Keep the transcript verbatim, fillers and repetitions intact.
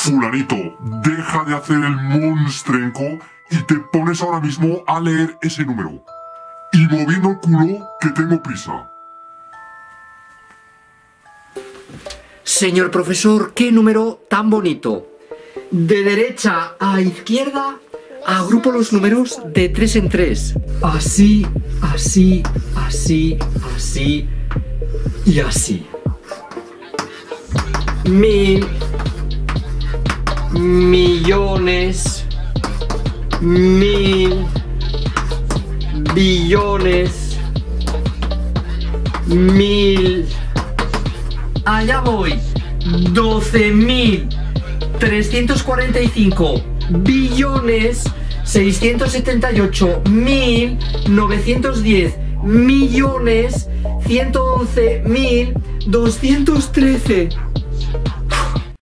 Fulanito, deja de hacer el monstrenco y te pones ahora mismo a leer ese número. Y moviendo el culo, que tengo prisa. Señor profesor, qué número tan bonito. De derecha a izquierda, agrupo los números de tres en tres. Así, así, así, así y así. Mil, millones, mil, billones, mil. Allá voy. doce mil trescientos cuarenta y cinco billones seiscientos setenta y ocho mil novecientos diez millones ciento once mil doscientos trece.